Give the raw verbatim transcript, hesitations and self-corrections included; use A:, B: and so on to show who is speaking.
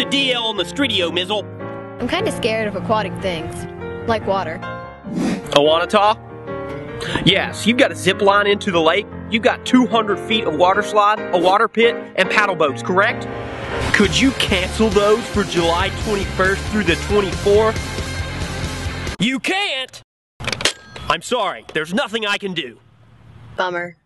A: the D L on the streetio, Mizzle?
B: I'm kind of scared of aquatic things, like water.
A: Awanita? Yes, you've got a zip line into the lake. You've got two hundred feet of water slide, a water pit, and paddle boats, correct? Could you cancel those for July twenty-first through the twenty-fourth? You can't! I'm sorry, there's nothing I can do.
B: Bummer.